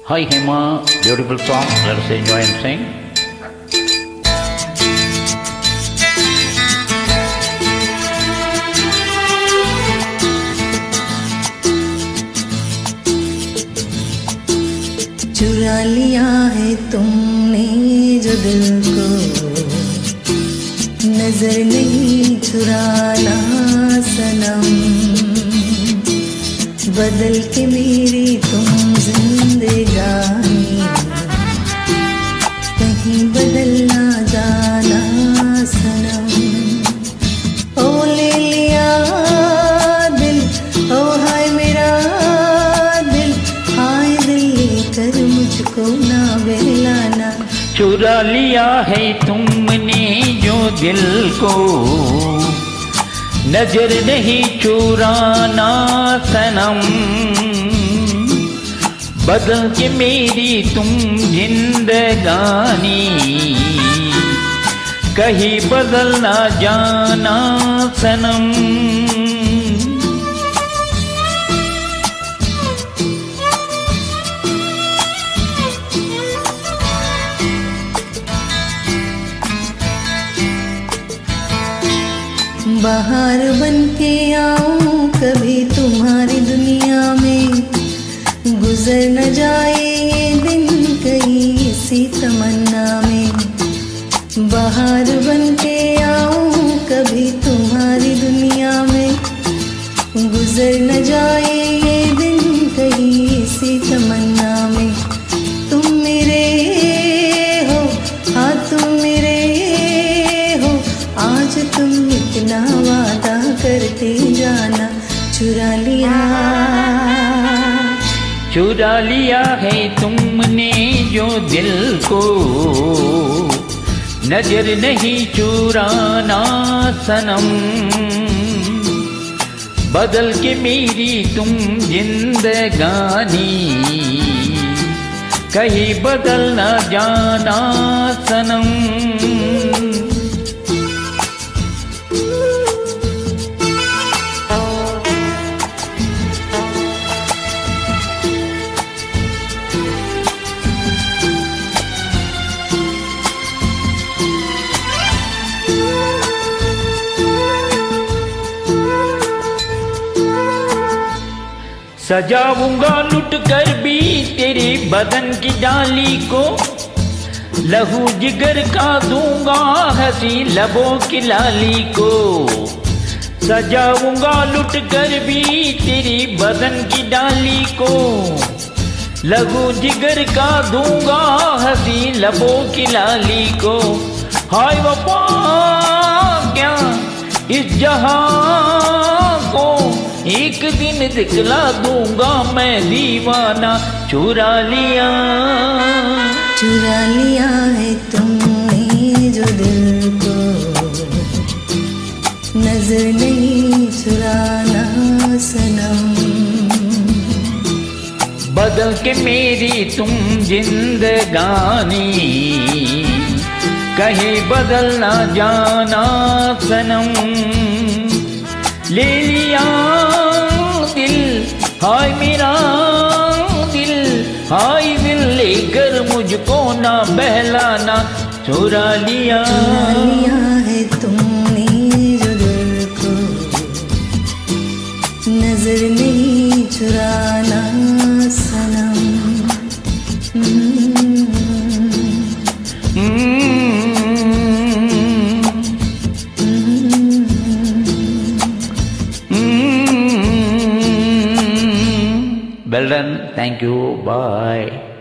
Hi Hema, beautiful song. Let us enjoy and sing. चुरा लिया है तुमने जो दिल को, नजर नहीं चुराना सनम। बदल के मेरी तुम जिंदगानी, कहीं बदल ना जाना सनम। ओ ले लिया दिल, ओ हाय मेरा दिल, हाय दिल लेकर मुझको ना बहलाना। चुरा लिया है तुमने जो दिल को, नजर नहीं चुराना सनम। बदल के मेरी तुम जिंदगानी, कहीं बदल ना जाना सनम। बाहर बन के आऊं कभी तुम्हारी दुनिया में, गुजर न जाए ये दिन कहीं इसी तमन्ना में। बाहर बन के आऊं कभी तुम्हारी दुनिया में, गुजर न जाए ये दिन कहीं इसी तमन्ना में। तुम मेरे हो, हाँ तुम मेरे हो, आज तुम इतना वादा करते जाना। चुरा लिया है तुमने जो दिल को, नजर नहीं चुराना सनम। बदल के मेरी तुम जिंदगानी, कहीं बदल न जाना सनम। सजाऊंगा लुट कर भी तेरी बदन की डाली को, लहू जिगर का दूंगा हंसी लबों की लाली को। सजाऊंगा लुट कर भी तेरी बदन की डाली को, लहू जिगर का दूंगा हंसी लबों की लाली को। हाय वफा क्या इस जहां को, एक दिन दिखला दूंगा मैं दीवाना। चुरा लिया है तुमने जो दिल को, नजर नहीं चुराना सनम। बदल के मेरी तुम जिंदगानी, कहीं बदल ना जाना सनम। ले लिया दिल, हाय मेरा दिल, हाय दिल लेकर मुझको ना बहलाना। चुरा लिया है तुमने जो दिल को, नजर नहीं चुराना सनम। Well done. Thank you. Bye.